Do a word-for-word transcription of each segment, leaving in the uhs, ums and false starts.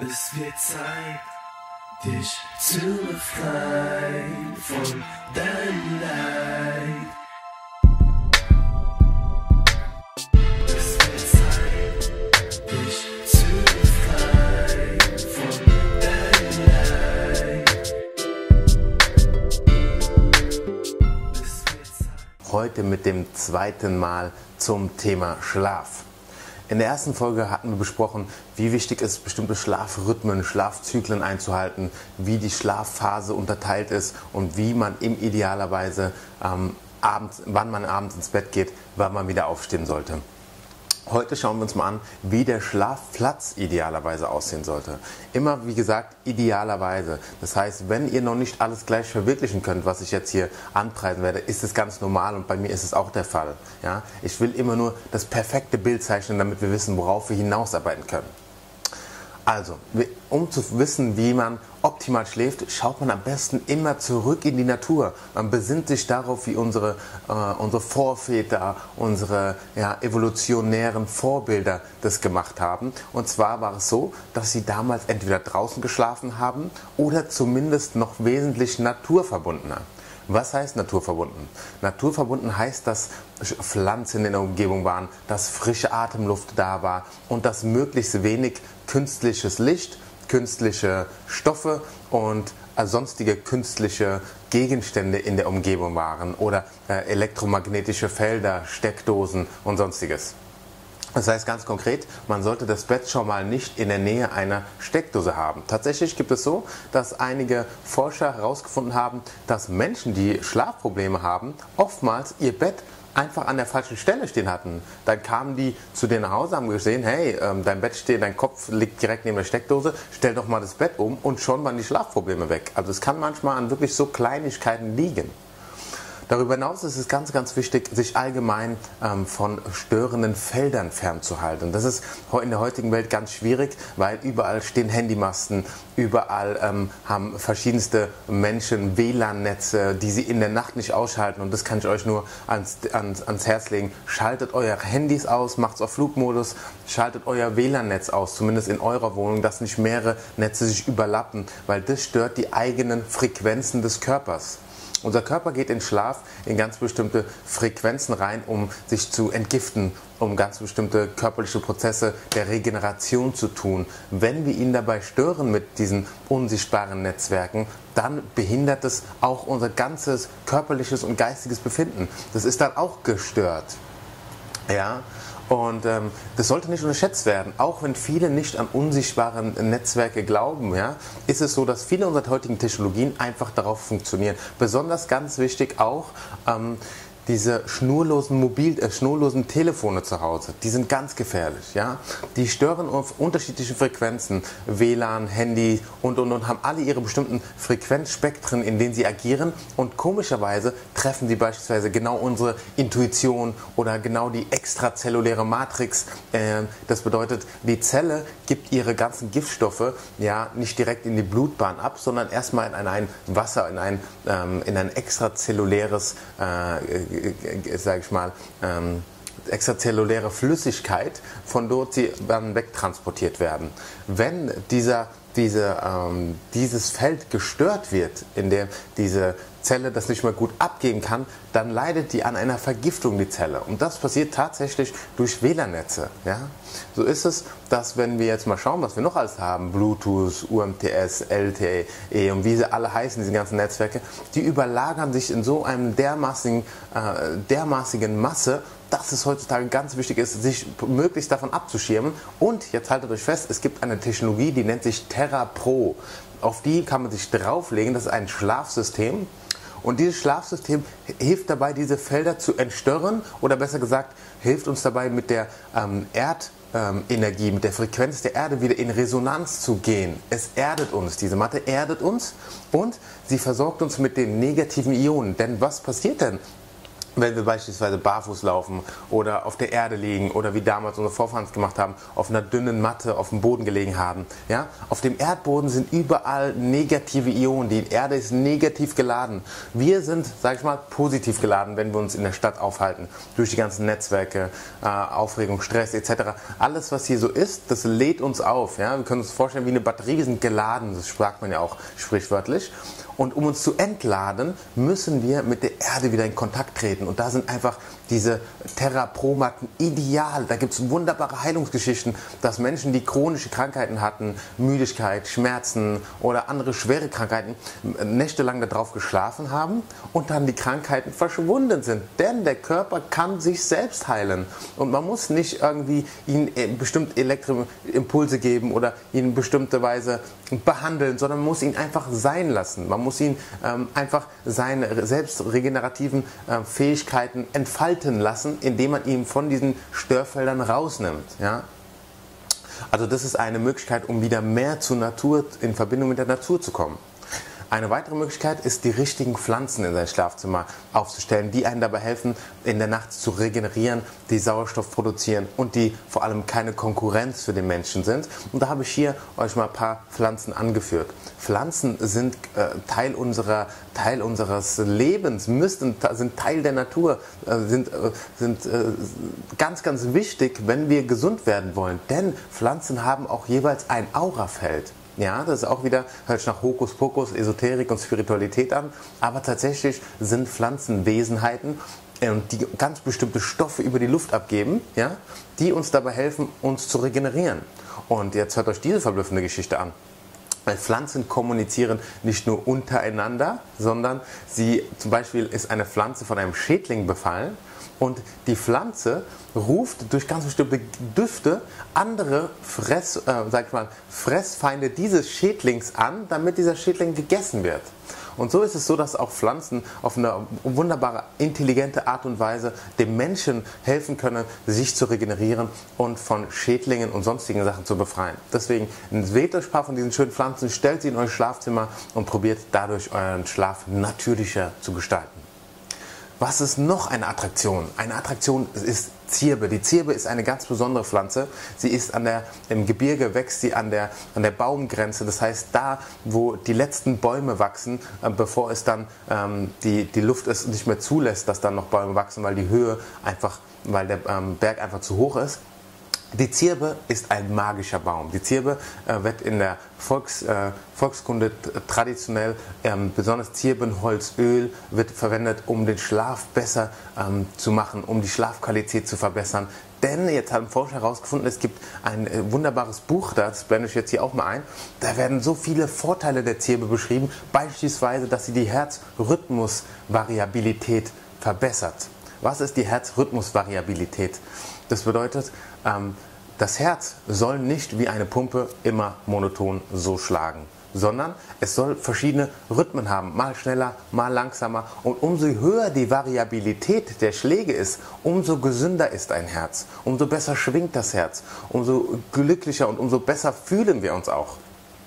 Es wird Zeit, dich zu befreien von deinem Leid. Es wird Zeit, dich zu befreien von deinem Leid. Es wird Zeit. Heute mit dem zweiten Mal zum Thema Schlaf. In der ersten Folge hatten wir besprochen, wie wichtig es ist, bestimmte Schlafrhythmen, Schlafzyklen einzuhalten, wie die Schlafphase unterteilt ist und wie man im idealerweise ähm, abends, wann man abends ins Bett geht, wann man wieder aufstehen sollte. Heute schauen wir uns mal an, wie der Schlafplatz idealerweise aussehen sollte. Immer, wie gesagt, idealerweise. Das heißt, wenn ihr noch nicht alles gleich verwirklichen könnt, was ich jetzt hier anpreisen werde, ist es ganz normal und bei mir ist es auch der Fall. Ja? Ich will immer nur das perfekte Bild zeichnen, damit wir wissen, worauf wir hinausarbeiten können. Also, um zu wissen, wie man optimal schläft, schaut man am besten immer zurück in die Natur. Man besinnt sich darauf, wie unsere, äh, unsere Vorväter, unsere ja, evolutionären Vorbilder das gemacht haben. Und zwar war es so, dass sie damals entweder draußen geschlafen haben oder zumindest noch wesentlich naturverbundener. Was heißt naturverbunden? Naturverbunden heißt, dass Pflanzen in der Umgebung waren, dass frische Atemluft da war und dass möglichst wenig künstliches Licht, künstliche Stoffe und sonstige künstliche Gegenstände in der Umgebung waren oder äh, elektromagnetische Felder, Steckdosen und sonstiges. Das heißt ganz konkret, man sollte das Bett schon mal nicht in der Nähe einer Steckdose haben. Tatsächlich gibt es so, dass einige Forscher herausgefunden haben, dass Menschen, die Schlafprobleme haben, oftmals ihr Bett einfach an der falschen Stelle stehen hatten. Dann kamen die zu denen nach Hause, haben gesehen, hey, dein Bett steht, dein Kopf liegt direkt neben der Steckdose, stell doch mal das Bett um und schon waren die Schlafprobleme weg. Also es kann manchmal an wirklich so Kleinigkeiten liegen. Darüber hinaus ist es ganz, ganz wichtig, sich allgemein ähm, von störenden Feldern fernzuhalten. Das ist in der heutigen Welt ganz schwierig, weil überall stehen Handymasten, überall ähm, haben verschiedenste Menschen W L A N-Netze, die sie in der Nacht nicht ausschalten. Und das kann ich euch nur ans, ans, ans Herz legen. Schaltet eure Handys aus, macht es auf Flugmodus, schaltet euer W L A N-Netz aus, zumindest in eurer Wohnung, dass nicht mehrere Netze sich überlappen, weil das stört die eigenen Frequenzen des Körpers. Unser Körper geht in Schlaf in ganz bestimmte Frequenzen rein, um sich zu entgiften, um ganz bestimmte körperliche Prozesse der Regeneration zu tun. Wenn wir ihn dabei stören mit diesen unsichtbaren Netzwerken, dann behindert es auch unser ganzes körperliches und geistiges Befinden. Das ist dann auch gestört. Ja? Und ähm, das sollte nicht unterschätzt werden. Auch wenn viele nicht an unsichtbare Netzwerke glauben, ja, ist es so, dass viele unserer heutigen Technologien einfach darauf funktionieren. Besonders ganz wichtig auch ähm, diese schnurlosen Mobil äh, schnurlosen Telefone zu Hause, die sind ganz gefährlich. Ja? Die stören auf unterschiedlichen Frequenzen, W L A N, Handy und, und, und haben alle ihre bestimmten Frequenzspektren, in denen sie agieren. Und komischerweise treffen sie beispielsweise genau unsere Intuition oder genau die extrazelluläre Matrix. Äh, das bedeutet, die Zelle gibt ihre ganzen Giftstoffe ja nicht direkt in die Blutbahn ab, sondern erstmal in ein Wasser, in ein, ähm, in ein extrazelluläres äh, sage ich mal, ähm, extrazelluläre Flüssigkeit, von dort sie dann wegtransportiert werden. Wenn dieser, diese, ähm, dieses Feld gestört wird, in dem diese Zelle das nicht mehr gut abgeben kann, dann leidet die an einer Vergiftung, die Zelle. Und das passiert tatsächlich durch W L A N-Netze. Ja? So ist es, dass wenn wir jetzt mal schauen, was wir noch alles haben, Bluetooth, U M T S, L T E und wie sie alle heißen, diese ganzen Netzwerke, die überlagern sich in so einem dermaßigen, äh, dermaßigen Masse, dass es heutzutage ganz wichtig ist, sich möglichst davon abzuschirmen. Und jetzt haltet euch fest, es gibt eine Technologie, die nennt sich TerraPro. Auf die kann man sich drauflegen, das ist ein Schlafsystem. Und dieses Schlafsystem hilft dabei, diese Felder zu entstören oder besser gesagt, hilft uns dabei, mit der ähm, Erdenergie, ähm, mit der Frequenz der Erde wieder in Resonanz zu gehen. Es erdet uns, diese Matte erdet uns und sie versorgt uns mit den negativen Ionen. Denn was passiert denn, wenn wir beispielsweise barfuß laufen oder auf der Erde liegen oder wie damals unsere Vorfahren es gemacht haben, auf einer dünnen Matte auf dem Boden gelegen haben. Ja? Auf dem Erdboden sind überall negative Ionen. Die Erde ist negativ geladen. Wir sind, sag ich mal, positiv geladen, wenn wir uns in der Stadt aufhalten. Durch die ganzen Netzwerke, äh, Aufregung, Stress et cetera. Alles, was hier so ist, das lädt uns auf. Ja? Wir können uns vorstellen, wie eine Batterie, wir sind geladen. Das sagt man ja auch sprichwörtlich. Und um uns zu entladen, müssen wir mit der Erde wieder in Kontakt treten. Und da sind einfach diese Terra Pro-Matten ideal. Da gibt es wunderbare Heilungsgeschichten, dass Menschen, die chronische Krankheiten hatten, Müdigkeit, Schmerzen oder andere schwere Krankheiten, nächtelang darauf geschlafen haben und dann die Krankheiten verschwunden sind. Denn der Körper kann sich selbst heilen. Und man muss nicht irgendwie ihnen bestimmte elektrische Impulse geben oder ihn in bestimmte Weise behandeln, sondern man muss ihn einfach sein lassen. Man muss ihn ähm, einfach seine selbstregenerativen äh, Fähigkeiten entfalten lassen, indem man ihn von diesen Störfeldern rausnimmt. Ja? Also das ist eine Möglichkeit, um wieder mehr zur Natur, in Verbindung mit der Natur zu kommen. Eine weitere Möglichkeit ist, die richtigen Pflanzen in sein Schlafzimmer aufzustellen, die einem dabei helfen, in der Nacht zu regenerieren, die Sauerstoff produzieren und die vor allem keine Konkurrenz für den Menschen sind. Und da habe ich hier euch mal ein paar Pflanzen angeführt. Pflanzen sind äh, Teil, unserer, Teil unseres Lebens, müssten, sind Teil der Natur, äh, sind, äh, sind äh, ganz, ganz wichtig, wenn wir gesund werden wollen. Denn Pflanzen haben auch jeweils ein Aurafeld. Ja, das ist auch wieder, hört sich nach Hokuspokus, Esoterik und Spiritualität an, aber tatsächlich sind Pflanzen Wesenheiten, die ganz bestimmte Stoffe über die Luft abgeben, ja, die uns dabei helfen, uns zu regenerieren. Und jetzt hört euch diese verblüffende Geschichte an. Weil Pflanzen kommunizieren nicht nur untereinander, sondern sie, zum Beispiel ist eine Pflanze von einem Schädling befallen und die Pflanze ruft durch ganz bestimmte Düfte andere Fress, äh, sag ich mal, Fressfeinde dieses Schädlings an, damit dieser Schädling gegessen wird. Und so ist es so, dass auch Pflanzen auf eine wunderbare, intelligente Art und Weise dem Menschen helfen können, sich zu regenerieren und von Schädlingen und sonstigen Sachen zu befreien. Deswegen wählt euch ein paar von diesen schönen Pflanzen, stellt sie in euer Schlafzimmer und probiert dadurch euren Schlaf natürlicher zu gestalten. Was ist noch eine Attraktion? Eine Attraktion ist Zirbe. Die Zirbe ist eine ganz besondere Pflanze. Sie ist an der, im Gebirge wächst sie an der, an der Baumgrenze. Das heißt, da, wo die letzten Bäume wachsen, äh, bevor es dann ähm, die, die Luft es nicht mehr zulässt, dass dann noch Bäume wachsen, weil die Höhe einfach, weil der ähm, Berg einfach zu hoch ist. Die Zirbe ist ein magischer Baum. Die Zirbe äh, wird in der Volks, äh, Volkskunde traditionell, ähm, besonders Zirbenholzöl wird verwendet, um den Schlaf besser ähm, zu machen, um die Schlafqualität zu verbessern. Denn jetzt haben Forscher herausgefunden, es gibt ein äh, wunderbares Buch, das blende ich jetzt hier auch mal ein. Da werden so viele Vorteile der Zirbe beschrieben, beispielsweise, dass sie die Herzrhythmusvariabilität verbessert. Was ist die Herzrhythmusvariabilität? Das bedeutet, ähm, das Herz soll nicht wie eine Pumpe immer monoton so schlagen, sondern es soll verschiedene Rhythmen haben, mal schneller, mal langsamer. Und umso höher die Variabilität der Schläge ist, umso gesünder ist ein Herz, umso besser schwingt das Herz, umso glücklicher und umso besser fühlen wir uns auch.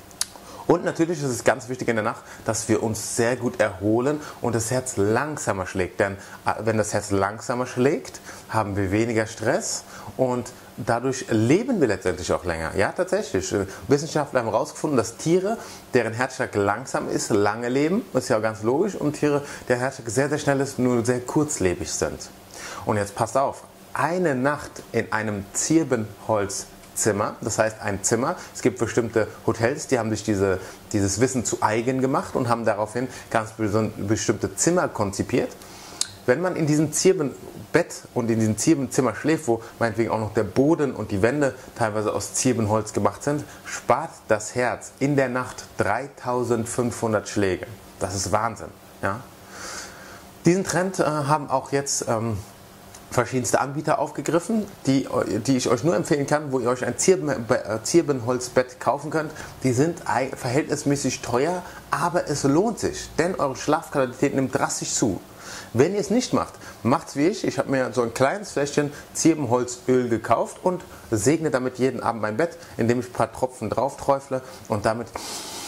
Und natürlich ist es ganz wichtig in der Nacht, dass wir uns sehr gut erholen und das Herz langsamer schlägt. Denn wenn das Herz langsamer schlägt, haben wir weniger Stress und dadurch leben wir letztendlich auch länger. Ja, tatsächlich. Wissenschaftler haben herausgefunden, dass Tiere, deren Herzschlag langsam ist, lange leben. Das ist ja auch ganz logisch. Und Tiere, deren Herzschlag sehr, sehr schnell ist, nur sehr kurzlebig sind. Und jetzt passt auf. Eine Nacht in einem Zirbenholz Zimmer, das heißt ein Zimmer. Es gibt bestimmte Hotels, die haben sich diese, dieses Wissen zu eigen gemacht und haben daraufhin ganz bestimmte Zimmer konzipiert. Wenn man in diesem Zirbenbett und in diesem Zirbenzimmer schläft, wo meinetwegen auch noch der Boden und die Wände teilweise aus Zirbenholz gemacht sind, spart das Herz in der Nacht dreitausendfünfhundert Schläge. Das ist Wahnsinn. Ja? Diesen Trend äh, haben auch jetzt ähm, verschiedenste Anbieter aufgegriffen, die, die ich euch nur empfehlen kann, wo ihr euch ein Zirben, Zirbenholzbett kaufen könnt. Die sind verhältnismäßig teuer, aber es lohnt sich, denn eure Schlafqualität nimmt drastisch zu. Wenn ihr es nicht macht, macht's wie ich. Ich habe mir so ein kleines Fläschchen Zirbenholzöl gekauft und segne damit jeden Abend mein Bett, indem ich ein paar Tropfen drauf träufle und damit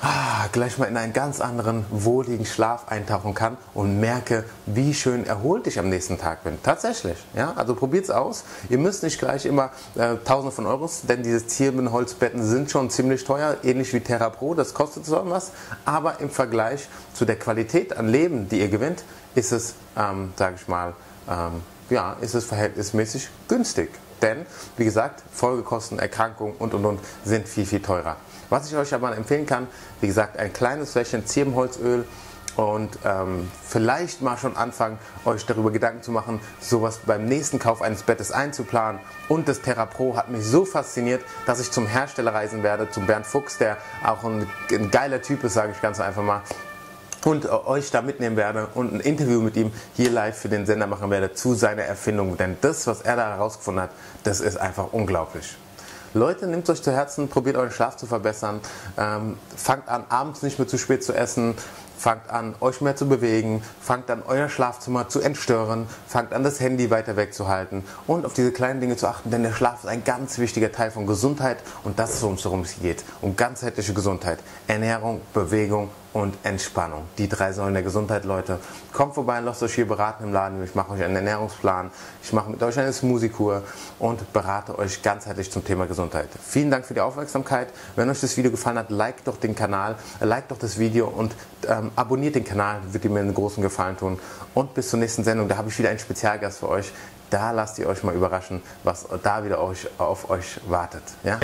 ah, gleich mal in einen ganz anderen, wohligen Schlaf eintauchen kann und merke, wie schön erholt ich am nächsten Tag bin. Tatsächlich. Ja? Also probiert es aus. Ihr müsst nicht gleich immer äh, Tausende von Euros, denn diese Zierbinholzbetten sind schon ziemlich teuer, ähnlich wie TerraPro, das kostet so was. Aber im Vergleich zu der Qualität an Leben, die ihr gewinnt, ist es, ähm, sage ich mal, ähm, ja, ist es verhältnismäßig günstig. Denn, wie gesagt, Folgekosten, Erkrankungen und und und sind viel, viel teurer. Was ich euch aber empfehlen kann, wie gesagt, ein kleines Fläschchen Zirbenholzöl und ähm, vielleicht mal schon anfangen, euch darüber Gedanken zu machen, sowas beim nächsten Kauf eines Bettes einzuplanen. Und das TerraPro hat mich so fasziniert, dass ich zum Hersteller reisen werde, zum Bernd Fuchs, der auch ein, ein geiler Typ ist, sage ich ganz einfach mal. Und äh, euch da mitnehmen werde und ein Interview mit ihm hier live für den Sender machen werde zu seiner Erfindung. Denn das, was er da herausgefunden hat, das ist einfach unglaublich. Leute, nehmt euch zu Herzen, probiert euren Schlaf zu verbessern, ähm, fangt an, abends nicht mehr zu spät zu essen, fangt an, euch mehr zu bewegen, fangt an, euer Schlafzimmer zu entstören, fangt an, das Handy weiter wegzuhalten und auf diese kleinen Dinge zu achten, denn der Schlaf ist ein ganz wichtiger Teil von Gesundheit und das ist, worum es geht. Um ganzheitliche Gesundheit, Ernährung, Bewegung und Entspannung. Die drei Säulen der Gesundheit, Leute. Kommt vorbei, lasst euch hier beraten im Laden. Ich mache euch einen Ernährungsplan, ich mache mit euch eine Smoothie-Kur und berate euch ganzheitlich zum Thema Gesundheit. Vielen Dank für die Aufmerksamkeit. Wenn euch das Video gefallen hat, liked doch den Kanal, liked doch das Video und ähm, abonniert den Kanal, wird mir einen großen Gefallen tun. Und bis zur nächsten Sendung, da habe ich wieder einen Spezialgast für euch. Da lasst ihr euch mal überraschen, was da wieder euch, auf euch wartet. Ja?